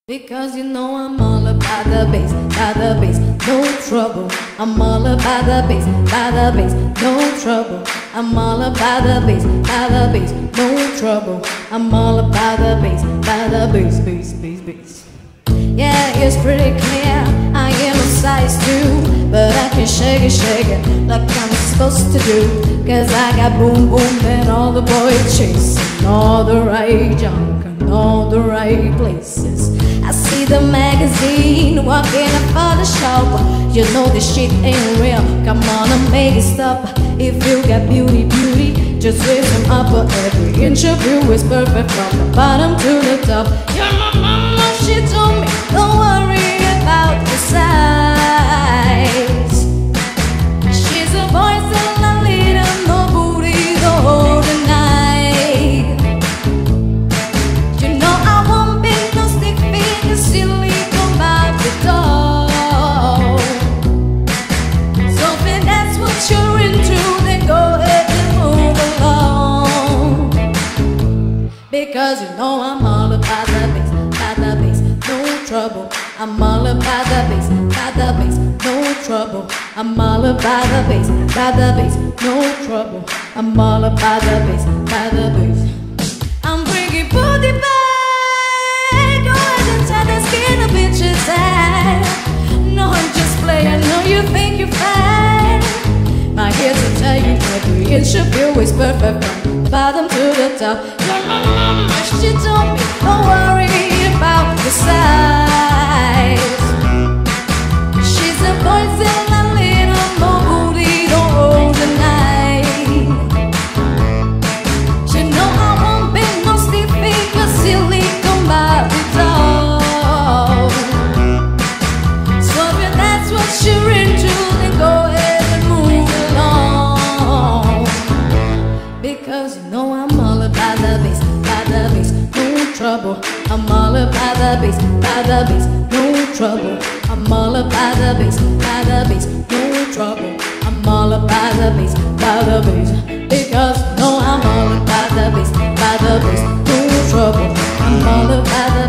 Because you know I'm all about the bass, no trouble. I'm all about the bass, no trouble. I'm all about the bass, no trouble. I'm all about the bass. Yeah, it's pretty clear, I am a size 2, but I can shake it like I'm supposed to do. Cause I got boom boom and all the boys chasing all the right junk and all the right places. I see the magazine walking up for the shop. You know this shit ain't real, come on and make it stop. If you got beauty, just raise them up. Every inch of you is perfect from the bottom to the top. You're my mama, she told me, don't worry about the size. She's a voice and a leader, no booty the whole night. You know I won't be no stick figure, silly come out the door. So if that's what you're into, then go ahead and move along. Because you know I'm all about the bass, no trouble. I'm all about the bass, no trouble. I'm all about the bass, no trouble. I'm all about the bass, I'm bringing booty back. Go ahead and tie the skin of bitches out. No, I'm just playing, no, you think you're fine. I'm here to tell you every inch of you is perfect from the bottom to the top. Your mama, she told me, don't worry about the size. She's a voice and a little more booty, don't hold the night. She know I won't be no stiff figure, silly come by the door. So if that's what you're into, then go ahead and move along. Because you know I'm all about the bass, no trouble. I'm all about the bass, no trouble. I'm all about the bass, no trouble. I'm all about the bass, because no, I'm all about the bass, no trouble. I'm all about the